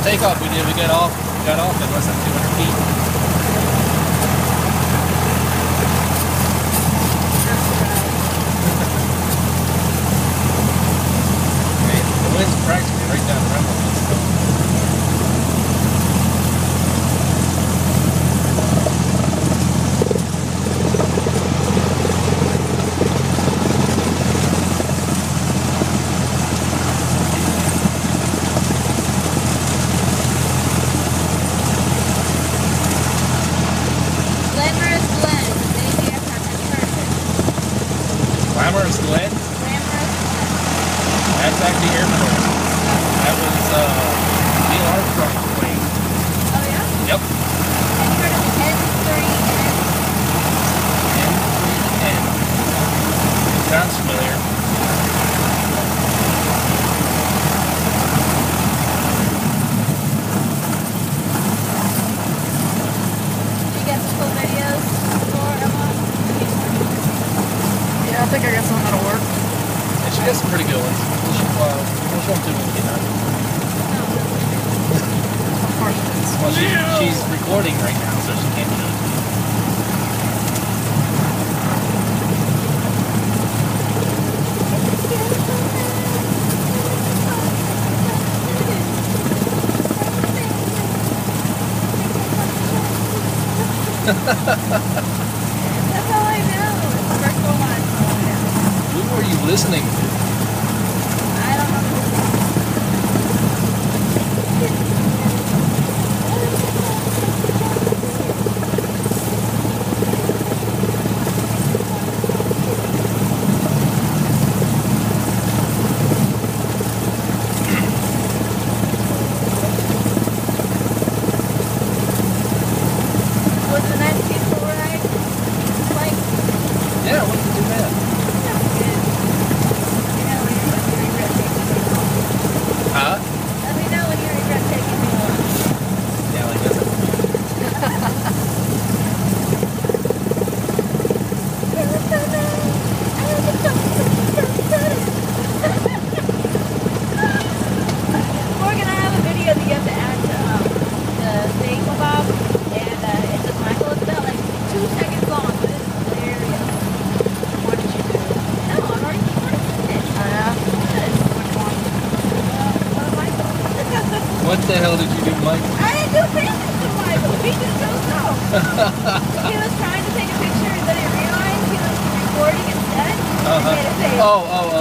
fastest takeoff we did. We got off in less than 200 feet. The wind's practically right down the runway. Glamorous Glen? That's actually airport. That was Neil Armstrong's plane. Oh yeah? Yep. Have you heard of N3N? N3N. Sounds familiar. Did you get some cool videos for Emma? Yeah, I think I got some that'll work. Yeah, she got some pretty good ones. We'll show them to you when we get done. Of course it is. Well, she's recording right now, so she can't do it. That's all I know. It's the first one I saw. Who are you listening to? I don't know. Was it a nice peaceful ride? Like, Yeah, what did you do that? that was good. Let me know when you regret taking me home. Huh? Let me know when you regret taking me home. Yeah, like this. We're gonna have a video that you have to add to the steak kebab, and it's just Michael. It's about like 2 seconds long, but it's hilarious. What did you do? No, I've already recorded it. Oh yeah? Yes. Which one? Michael. What the hell did you do, Mike? I didn't do anything to Michael. He just goes off. He was trying to take a picture, and then he realized he was recording instead. And made a face. Oh,